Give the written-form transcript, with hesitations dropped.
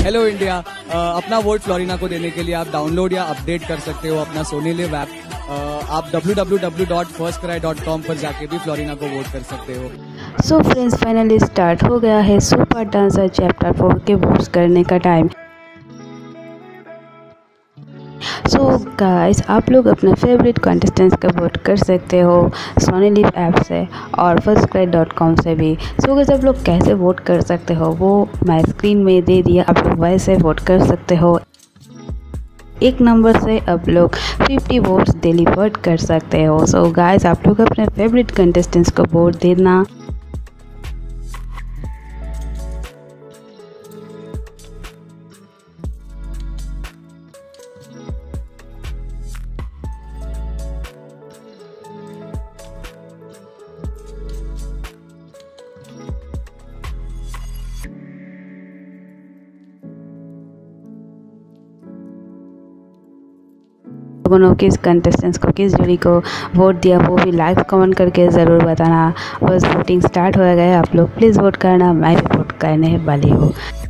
Hello India, अपना vote Florina को देने के लिए आप डाउनलोड या अपडेट कर सकते हो अपना सोनी लिव ऐप। आप www.firstcry.com पर जाके भी फ्लोरिना को वोट कर सकते हो। सो फ्रेंड्स, फाइनली स्टार्ट हो गया है सुपर डांसर चैप्टर 4 के वोट्स करने का टाइम। सो गाइस, आप लोग अपने फेवरेट कंटेस्टेंट्स का वोट कर सकते हो सोनी लिव ऐप से और firstcry.com से भी। सो गाइस, आप लोग कैसे वोट कर सकते हो वो मैं स्क्रीन में दे दिया, आप लोग वैसे वोट कर सकते हो। एक नंबर से आप लोग 50 वोट्स डेली वोट कर सकते हो। सो गाइस, आप लोग अपने फेवरेट कंटेस्टेंट्स को वोट देना। लोगों ने किस कंटेस्टेंट्स को, किस जोड़ी को वोट दिया वो भी लाइक कमेंट करके ज़रूर बताना। बस वोटिंग स्टार्ट हो गया है, आप लोग प्लीज़ वोट करना, मैं भी वोट करने वाली हूँ।